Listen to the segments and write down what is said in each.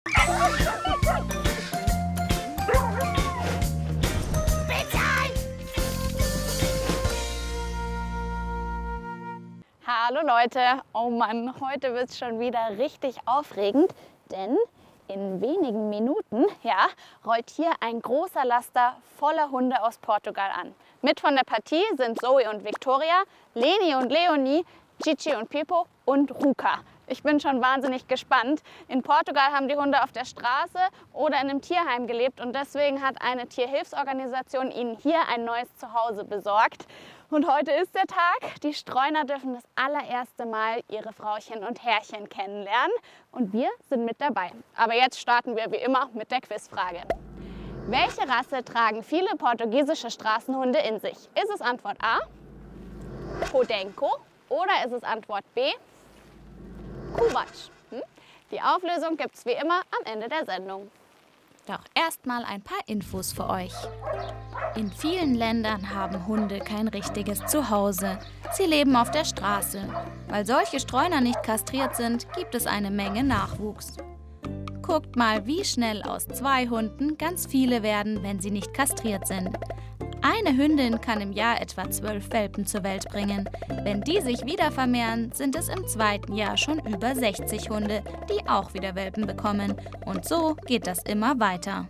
Hallo Leute, oh Mann, heute wird es schon wieder richtig aufregend, denn in wenigen Minuten rollt hier ein großer Laster voller Hunde aus Portugal an. Mit von der Partie sind Zoe und Victoria, Leni und Leonie, Chichi und Pipo und Ruka. Ich bin schon wahnsinnig gespannt. In Portugal haben die Hunde auf der Straße oder in einem Tierheim gelebt und deswegen hat eine Tierhilfsorganisation ihnen hier ein neues Zuhause besorgt. Und heute ist der Tag. Die Streuner dürfen das allererste Mal ihre Frauchen und Herrchen kennenlernen und wir sind mit dabei. Aber jetzt starten wir wie immer mit der Quizfrage. Welche Rasse tragen viele portugiesische Straßenhunde in sich? Ist es Antwort A, Podenco, oder ist es Antwort B, Kuwatsch? Die Auflösung gibt es wie immer am Ende der Sendung. Doch erstmal ein paar Infos für euch. In vielen Ländern haben Hunde kein richtiges Zuhause. Sie leben auf der Straße. Weil solche Streuner nicht kastriert sind, gibt es eine Menge Nachwuchs. Guckt mal, wie schnell aus 2 Hunden ganz viele werden, wenn sie nicht kastriert sind. Eine Hündin kann im Jahr etwa 12 Welpen zur Welt bringen. Wenn die sich wieder vermehren, sind es im 2. Jahr schon über 60 Hunde, die auch wieder Welpen bekommen. Und so geht das immer weiter.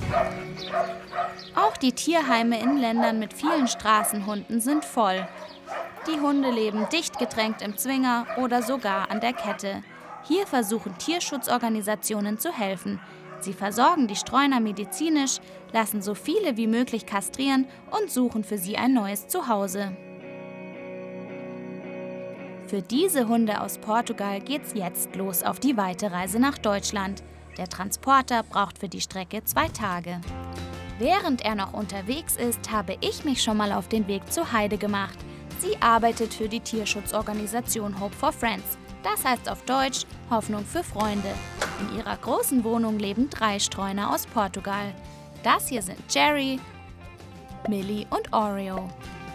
Auch die Tierheime in Ländern mit vielen Straßenhunden sind voll. Die Hunde leben dicht gedrängt im Zwinger oder sogar an der Kette. Hier versuchen Tierschutzorganisationen zu helfen. Sie versorgen die Streuner medizinisch, lassen so viele wie möglich kastrieren und suchen für sie ein neues Zuhause. Für diese Hunde aus Portugal geht's jetzt los auf die weite Reise nach Deutschland. Der Transporter braucht für die Strecke 2 Tage. Während er noch unterwegs ist, habe ich mich schon mal auf den Weg zu Heide gemacht. Sie arbeitet für die Tierschutzorganisation Hope for Friends. Das heißt auf Deutsch Hoffnung für Freunde. In ihrer großen Wohnung leben 3 Streuner aus Portugal. Das hier sind Jerry, Millie und Oreo.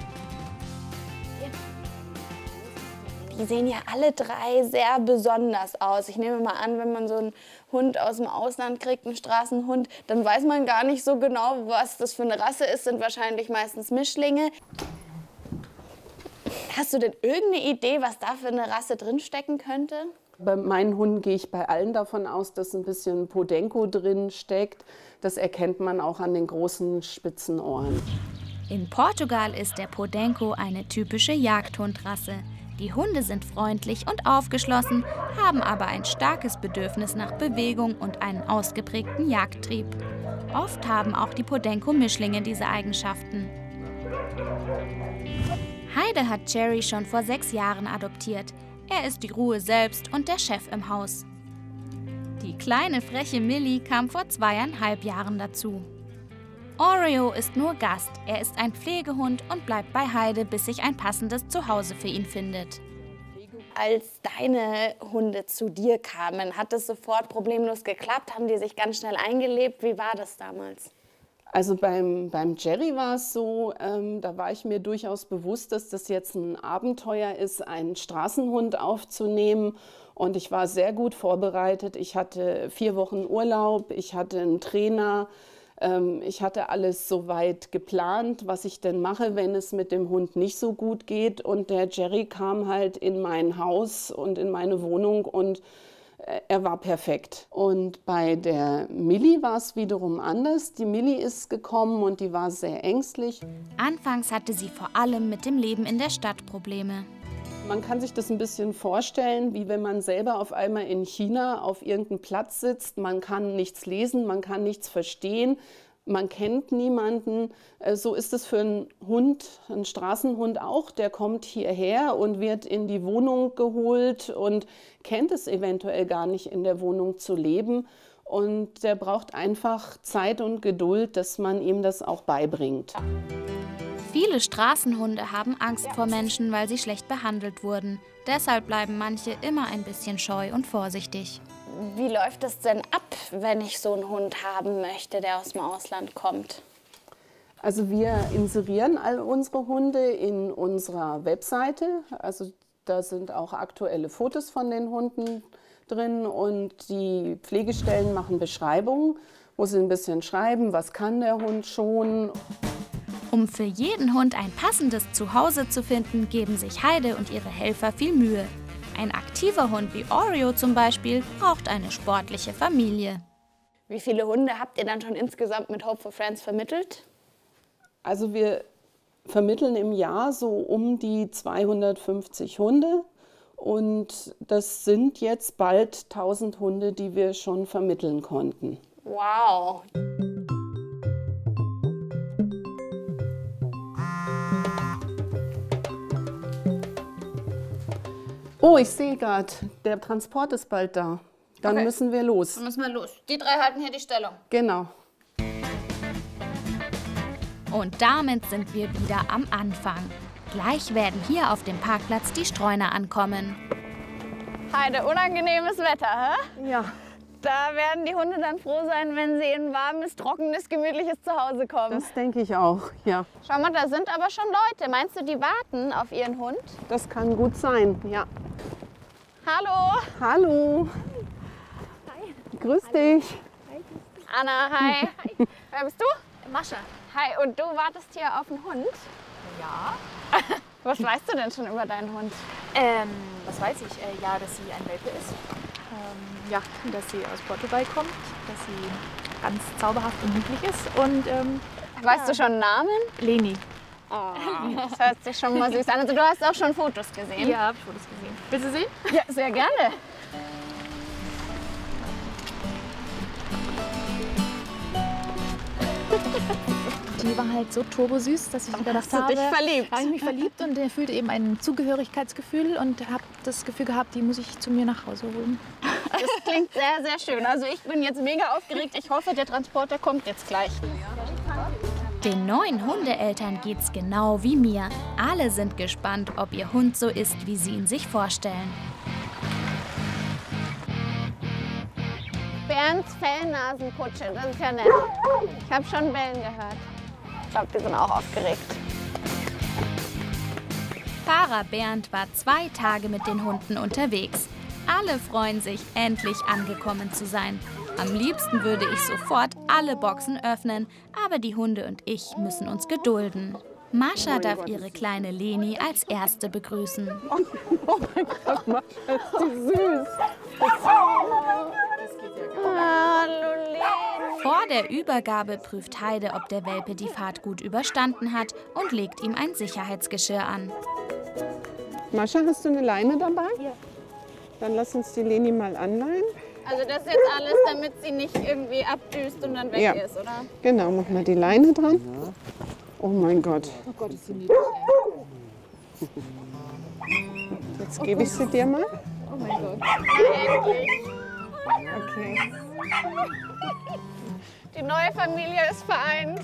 Die sehen ja alle 3 sehr besonders aus. Ich nehme mal an, wenn man so einen Hund aus dem Ausland kriegt, einen Straßenhund, dann weiß man gar nicht so genau, was das für eine Rasse ist. Sind wahrscheinlich meistens Mischlinge. Hast du denn irgendeine Idee, was da für eine Rasse drinstecken könnte? Bei meinen Hunden gehe ich bei allen davon aus, dass ein bisschen Podenco drin steckt. Das erkennt man auch an den großen spitzen Ohren. In Portugal ist der Podenco eine typische Jagdhundrasse. Die Hunde sind freundlich und aufgeschlossen, haben aber ein starkes Bedürfnis nach Bewegung und einen ausgeprägten Jagdtrieb. Oft haben auch die Podenco-Mischlinge diese Eigenschaften. Heide hat Jerry schon vor 6 Jahren adoptiert. Er ist die Ruhe selbst und der Chef im Haus. Die kleine, freche Millie kam vor 2,5 Jahren dazu. Oreo ist nur Gast. Er ist ein Pflegehund und bleibt bei Heide, bis sich ein passendes Zuhause für ihn findet. Als deine Hunde zu dir kamen, hat es sofort problemlos geklappt? Haben die sich ganz schnell eingelebt? Wie war das damals? Also beim Jerry war es so, da war ich mir durchaus bewusst, dass das jetzt ein Abenteuer ist, einen Straßenhund aufzunehmen. Und ich war sehr gut vorbereitet. Ich hatte 4 Wochen Urlaub, ich hatte einen Trainer, ich hatte alles soweit geplant, was ich denn mache, wenn es mit dem Hund nicht so gut geht. Und der Jerry kam halt in mein Haus und in meine Wohnung und er war perfekt. Und bei der Millie war es wiederum anders. Die Millie ist gekommen und die war sehr ängstlich. Anfangs hatte sie vor allem mit dem Leben in der Stadt Probleme. Man kann sich das ein bisschen vorstellen, wie wenn man selber auf einmal in China auf irgendeinem Platz sitzt. Man kann nichts lesen, man kann nichts verstehen. Man kennt niemanden. So ist es für einen Hund, einen Straßenhund auch. Der kommt hierher und wird in die Wohnung geholt und kennt es eventuell gar nicht, in der Wohnung zu leben. Und der braucht einfach Zeit und Geduld, dass man ihm das auch beibringt. Viele Straßenhunde haben Angst vor Menschen, weil sie schlecht behandelt wurden. Deshalb bleiben manche immer ein bisschen scheu und vorsichtig. Wie läuft es denn ab, wenn ich so einen Hund haben möchte, der aus dem Ausland kommt? Also wir inserieren all unsere Hunde in unserer Webseite. Also da sind auch aktuelle Fotos von den Hunden drin und die Pflegestellen machen Beschreibungen, wo sie ein bisschen schreiben, was kann der Hund schon. Um für jeden Hund ein passendes Zuhause zu finden, geben sich Heide und ihre Helfer viel Mühe. Ein aktiver Hund wie Oreo zum Beispiel braucht eine sportliche Familie. Wie viele Hunde habt ihr dann schon insgesamt mit Hope for Friends vermittelt? Also wir vermitteln im Jahr so um die 250 Hunde und das sind jetzt bald 1000 Hunde, die wir schon vermitteln konnten. Wow! Oh, ich sehe gerade, der Transport ist bald da. Dann Okay. müssen wir los. Dann müssen wir los. Die drei halten hier die Stellung. Genau. Und damit sind wir wieder am Anfang. Gleich werden hier auf dem Parkplatz die Streuner ankommen. Heide, unangenehmes Wetter, hä? Ja. Da werden die Hunde dann froh sein, wenn sie in ein warmes, trockenes, gemütliches Zuhause kommen. Das denke ich auch, ja. Schau mal, da sind aber schon Leute. Meinst du, die warten auf ihren Hund? Das kann gut sein, ja. Hallo, Hallo. Hi. Grüß dich. Anna, hi. Wer bist du? Mascha. Hi, und du wartest hier auf einen Hund? Ja. Was weißt du denn schon über deinen Hund? Was weiß ich? Ja, dass sie ein Welpe ist. Ja, dass sie aus Portugal kommt. Dass sie ganz zauberhaft und niedlich ist. Und Weißt du schon einen Namen? Leni. Oh, das hört sich schon mal süß an. Also du hast auch schon Fotos gesehen? Ja, habe ich Fotos gesehen. Willst du sehen? Ja, sehr gerne. Die war halt so turbosüß, dass ich gedacht Hast du habe, dich verliebt? habe ich mich verliebt und er fühlte eben ein Zugehörigkeitsgefühl und habe das Gefühl gehabt, die muss ich zu mir nach Hause holen. Das klingt sehr, sehr schön. Also ich bin jetzt mega aufgeregt. Ich hoffe, der Transporter kommt jetzt gleich. Den neuen Hundeeltern geht's genau wie mir. Alle sind gespannt, ob ihr Hund so ist, wie sie ihn sich vorstellen. Bernds Fellnasenkutsche, das ist ja nett. Ich habe schon Bellen gehört. Ich glaube, die sind auch aufgeregt. Fahrer Bernd war 2 Tage mit den Hunden unterwegs. Alle freuen sich, endlich angekommen zu sein. Am liebsten würde ich sofort alle Boxen öffnen, aber die Hunde und ich müssen uns gedulden. Mascha darf ihre kleine Leni als erste begrüßen. Oh mein Gott, Mascha, ist die süß. Hallo Leni. Vor der Übergabe prüft Heide, ob der Welpe die Fahrt gut überstanden hat und legt ihm ein Sicherheitsgeschirr an. Mascha, hast du eine Leine dabei? Ja. Dann lass uns die Leni mal anleihen. Also das ist jetzt alles, damit sie nicht irgendwie abdüst und dann weg Ja. ist, oder? Genau, mach mal die Leine dran. Oh mein Gott. Oh Gott, ist sie niedlich. Jetzt gebe ich sie dir mal. Oh mein Gott. Endlich. Okay. Die neue Familie ist vereint.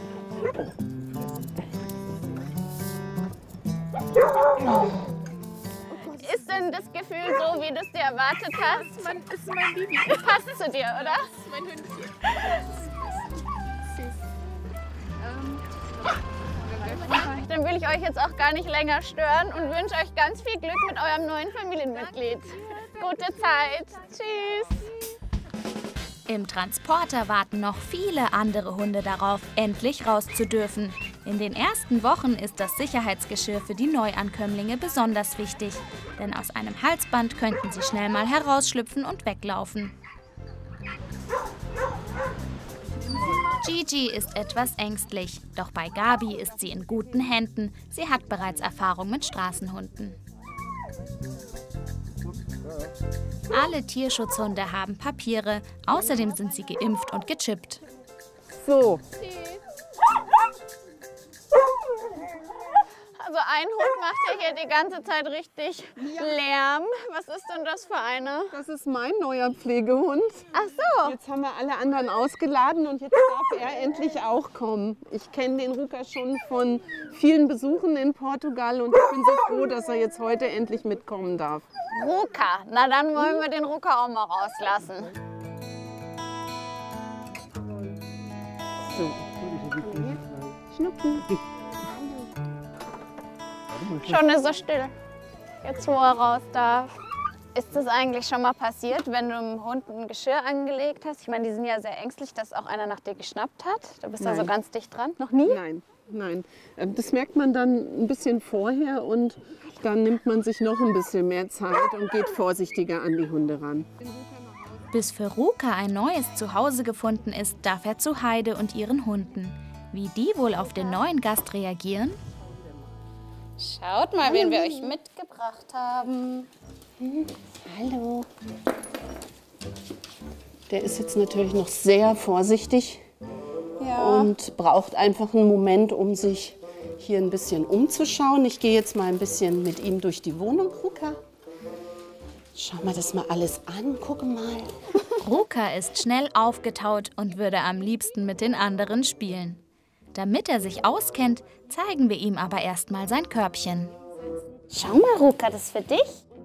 Ist denn das Gefühl so, wie du es dir erwartet hast? Das ist mein Baby. Passt zu dir, oder? Das ist mein Hündchen. Dann will ich euch jetzt auch gar nicht länger stören und wünsche euch ganz viel Glück mit eurem neuen Familienmitglied. Gute Zeit. Tschüss. Im Transporter warten noch viele andere Hunde darauf, endlich raus zu dürfen. In den ersten Wochen ist das Sicherheitsgeschirr für die Neuankömmlinge besonders wichtig. Denn aus einem Halsband könnten sie schnell mal herausschlüpfen und weglaufen. Gigi ist etwas ängstlich, doch bei Gabi ist sie in guten Händen. Sie hat bereits Erfahrung mit Straßenhunden. Alle Tierschutzhunde haben Papiere, außerdem sind sie geimpft und gechippt. So, Also ein Hund macht ja hier die ganze Zeit richtig Lärm. Was ist denn das für einer? das ist mein neuer Pflegehund. Ach so. Jetzt haben wir alle anderen ausgeladen und jetzt darf er endlich auch kommen. Ich kenne den Ruka schon von vielen Besuchen in Portugal und ich bin so froh, dass er jetzt heute endlich mitkommen darf. Ruka. Na dann wollen wir den Ruka auch mal rauslassen. So. Schnuppen. Schon ist er still. Jetzt wo er raus darf. Ist das eigentlich schon mal passiert, wenn du dem Hund ein Geschirr angelegt hast? Ich meine, die sind ja sehr ängstlich, dass auch einer nach dir geschnappt hat. Du bist da so ganz dicht dran. Noch nie? Nein, nein. Das merkt man dann ein bisschen vorher und dann nimmt man sich noch ein bisschen mehr Zeit und geht vorsichtiger an die Hunde ran. Bis für Ruka ein neues Zuhause gefunden ist, darf er zu Heide und ihren Hunden. Wie die wohl auf den neuen Gast reagieren? Schaut mal, wen wir euch mitgebracht haben. Hallo. Der ist jetzt natürlich noch sehr vorsichtig und braucht einfach einen Moment, um sich hier ein bisschen umzuschauen. Ich gehe jetzt mal ein bisschen mit ihm durch die Wohnung, Ruka. Schau mal das mal alles an, guck mal. Ruka ist schnell aufgetaut und würde am liebsten mit den anderen spielen. Damit er sich auskennt, zeigen wir ihm aber erstmal sein Körbchen. Schau mal, Ruka, das ist für dich.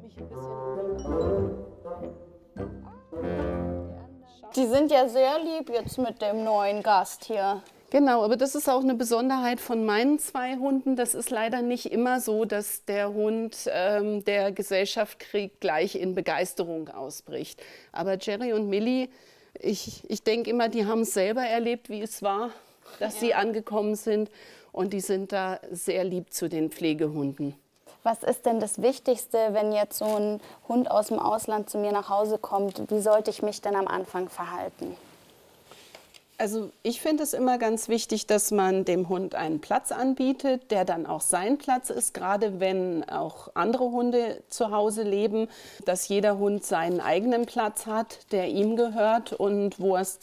Die sind ja sehr lieb jetzt mit dem neuen Gast hier. Genau, aber das ist auch eine Besonderheit von meinen 2 Hunden. Das ist leider nicht immer so, dass der Hund der Gesellschaft gleich in Begeisterung ausbricht. Aber Jerry und Millie, ich denke immer, die haben es selber erlebt, wie es war, dass sie angekommen sind. Und die sind da sehr lieb zu den Pflegehunden. Was ist denn das Wichtigste, wenn jetzt so ein Hund aus dem Ausland zu mir nach Hause kommt? Wie sollte ich mich denn am Anfang verhalten? Also ich finde es immer ganz wichtig, dass man dem Hund einen Platz anbietet, der dann auch sein Platz ist, gerade wenn auch andere Hunde zu Hause leben, dass jeder Hund seinen eigenen Platz hat, der ihm gehört und wo er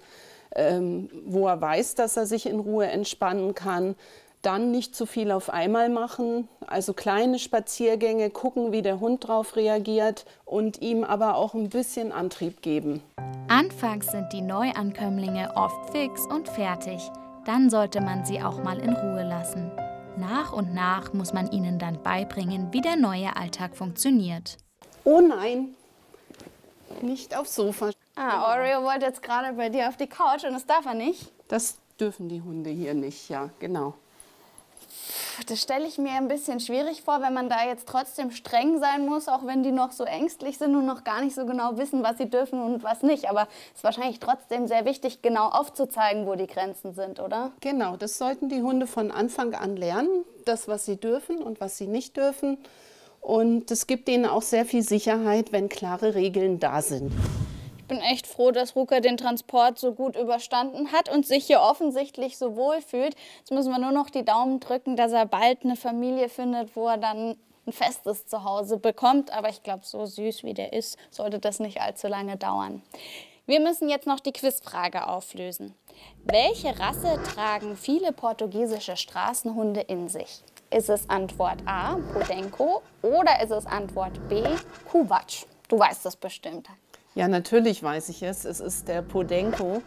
weiß, dass er sich in Ruhe entspannen kann. Dann nicht zu viel auf einmal machen, also kleine Spaziergänge, gucken, wie der Hund drauf reagiert und ihm aber auch ein bisschen Antrieb geben. Anfangs sind die Neuankömmlinge oft fix und fertig. Dann sollte man sie auch mal in Ruhe lassen. Nach und nach muss man ihnen dann beibringen, wie der neue Alltag funktioniert. Oh nein, nicht aufs Sofa. Oreo wollte jetzt gerade bei dir auf die Couch und das darf er nicht. Das dürfen die Hunde hier nicht, ja, genau. Das stelle ich mir ein bisschen schwierig vor, wenn man da jetzt trotzdem streng sein muss, auch wenn die noch so ängstlich sind und noch gar nicht so genau wissen, was sie dürfen und was nicht. Aber es ist wahrscheinlich trotzdem sehr wichtig, genau aufzuzeigen, wo die Grenzen sind, oder? Genau, das sollten die Hunde von Anfang an lernen, das, was sie dürfen und was sie nicht dürfen. Und es gibt ihnen auch sehr viel Sicherheit, wenn klare Regeln da sind. Ich bin echt froh, dass Ruka den Transport so gut überstanden hat und sich hier offensichtlich so wohl fühlt. Jetzt müssen wir nur noch die Daumen drücken, dass er bald eine Familie findet, wo er dann ein festes Zuhause bekommt. Aber ich glaube, so süß wie der ist, sollte das nicht allzu lange dauern. Wir müssen jetzt noch die Quizfrage auflösen. Welche Rasse tragen viele portugiesische Straßenhunde in sich? Ist es Antwort A, Podenco, oder ist es Antwort B, Kuwatsch? Du weißt das bestimmt. Ja, natürlich weiß ich es. Es ist der Podenco.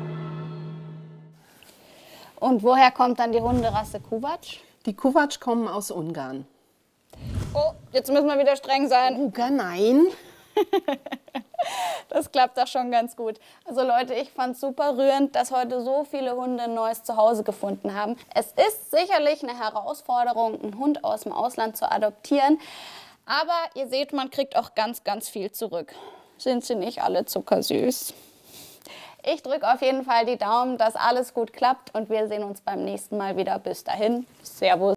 Und woher kommt dann die Hunderasse Kuwatsch? Die Kuwatsch kommen aus Ungarn. Oh, jetzt müssen wir wieder streng sein. Ruka, nein. Das klappt doch schon ganz gut. Also Leute, ich fand es super rührend, dass heute so viele Hunde ein neues Zuhause gefunden haben. Es ist sicherlich eine Herausforderung, einen Hund aus dem Ausland zu adoptieren. Aber ihr seht, man kriegt auch ganz, ganz viel zurück. Sind sie nicht alle zuckersüß? Ich drücke auf jeden Fall die Daumen, dass alles gut klappt und wir sehen uns beim nächsten Mal wieder. Bis dahin, Servus.